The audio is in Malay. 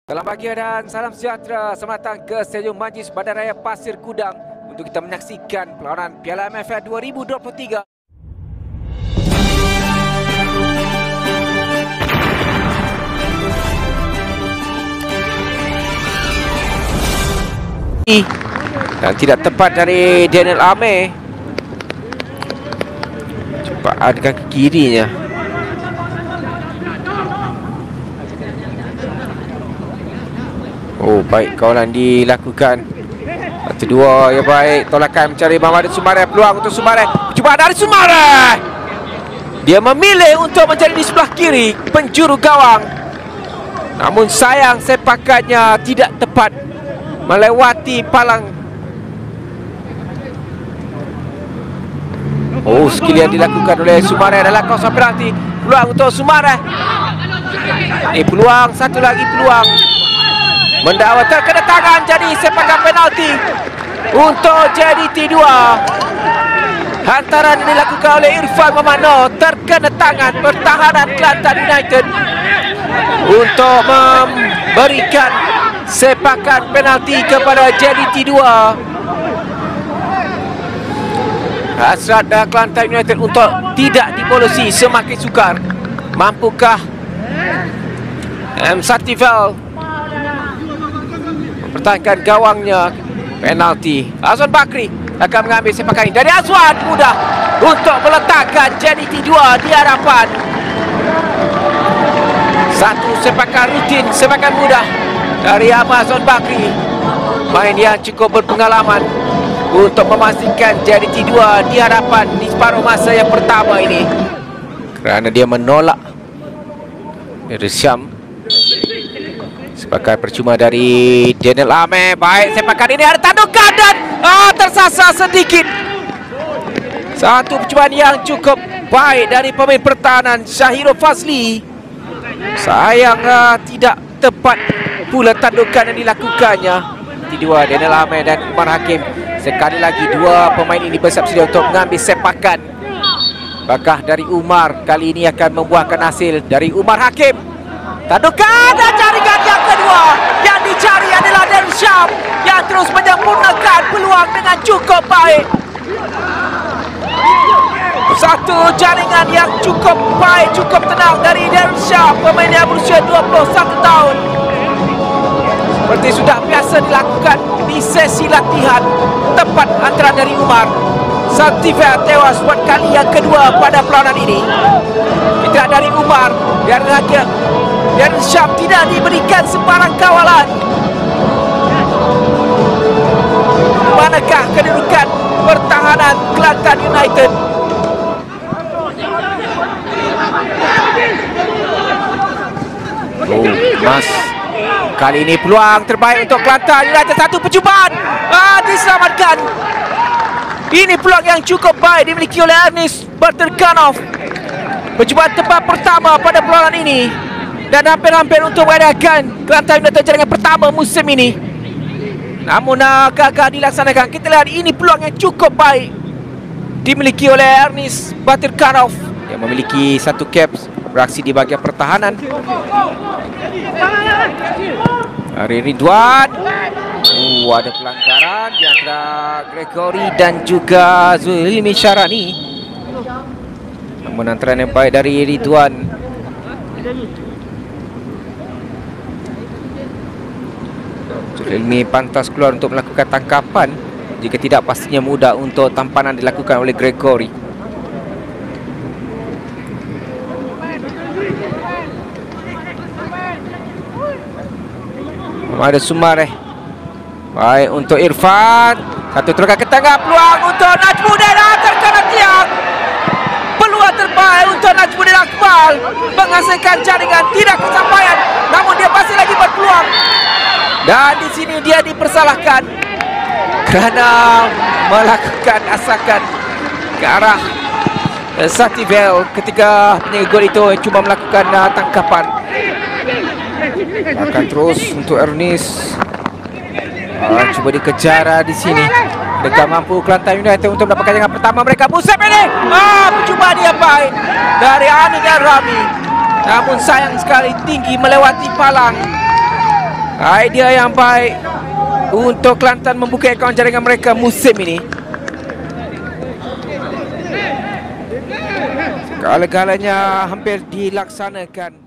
Selamat pagi dan salam sejahtera. Selamat datang ke Stadium Majlis Bandaraya Pasir Kudang untuk kita menyaksikan perlawanan Piala MFL 2023. Dan tidak tepat dari Daniel Ame. Cepat dengan kirinya. Oh, baik kawalan dilakukan. Satu dua yang baik. Tolakan mencari Muhammad Sumare. Peluang untuk Sumare. Percubaan dari Sumare. Dia memilih untuk mencari di sebelah kiri penjuru gawang. Namun sayang sepakannya tidak tepat melewati palang. Oh, skill yang dilakukan oleh Sumare adalah kawasan penalti. Peluang untuk Sumare. Ini peluang, satu lagi peluang. Mendakwa terkena tangan, jadi sepakan penalti untuk JDT 2. Hantaran dilakukan oleh Irfan Mamano, terkena tangan pertahanan Kelantan United untuk memberikan sepakan penalti kepada JDT 2. Hasrat Kelantan United untuk tidak dibolosi semakin sukar. Mampukah M. Satifel pertahankan gawangnya? Penalti. Azwan Bakri akan mengambil sepakan ini dari Azwan. Mudah untuk meletakkan JDT 2 di hadapan. Satu sepakan rutin, sepakan mudah dari Azwan Bakri. Main yang cukup berpengalaman untuk memastikan JDT 2 di hadapan di separuh masa yang pertama ini. Kerana dia menolak dari Syam. Sepakan percuma dari Daniel Ame. Baik, sepakan ini ada tandukan dan tersasar sedikit. Satu percubaan yang cukup baik dari pemain pertahanan Syahirul Fazli. Sayang tidak tepat pula tandukan yang dilakukannya. Dua Daniel Ame dan Umar Hakim. Sekali lagi dua pemain ini bersiap sedia untuk mengambil sepakan. Apakah dari Umar kali ini akan membuahkan hasil? Dari Umar Hakim. Tandukan dan jaringan yang kedua. Yang dicari adalah Darren Syam yang terus menyempurnakan peluang dengan cukup baik. Satu jaringan yang cukup baik, cukup tenang dari Darren Syam, pemain yang berusia 21 tahun. Seperti sudah biasa dilakukan di sesi latihan. Tepat antara dari Umar. Satifel tewas buat kali yang kedua pada perlawanan ini. Kita dari Umar. Dan Syam tidak diberikan sebarang kawalan. Manakah kedudukan pertahanan Kelantan United? Oh, Mas. Kali ini peluang terbaik untuk Kelantan United. Satu percubaan diselamatkan. Ini peluang yang cukup baik dimiliki oleh Ernest Berterkanov. Percubaan tepat pertama pada perlawanan ini. Dan hampir-hampir untuk mengadakan Kelantan United jaringan pertama musim ini. Namun gagal dilaksanakan. Kita lihat ini peluang yang cukup baik dimiliki oleh Ernest Berterkanov yang memiliki satu caps beraksi di bahagian pertahanan. Hari Ridwan. Ada pelanggaran di antara Gregory dan juga Zulmi Syarani. Namun antara yang baik dari Ridwan. Zulmi pantas keluar untuk melakukan tangkapan. Jika tidak, pastinya mudah untuk tampanan dilakukan oleh Gregory. Ada Sumare. Baik untuk Irfan. Satu terangkan ke tengah. Peluang untuk Najmuddin. Terkena tiang. Peluang terbaik untuk Najmuddin Akmal menghasilkan jaringan. Tidak kesampaian. Namun dia masih lagi berpeluang. Dan di sini dia dipersalahkan kerana melakukan asakan ke arah Satifel ketika penjaga gol itu cuma melakukan tangkapan. Akan terus untuk Ernest. Cuba dikejar di sini. Dekat mampu Kelantan United untuk mendapatkan jaringan pertama mereka musim ini. Percubaan yang baik dari Aning dan Rami. Namun sayang sekali tinggi melewati palang. Idea yang baik untuk Kelantan membuka akaun jaringan mereka musim ini. Segala-galanya hampir dilaksanakan.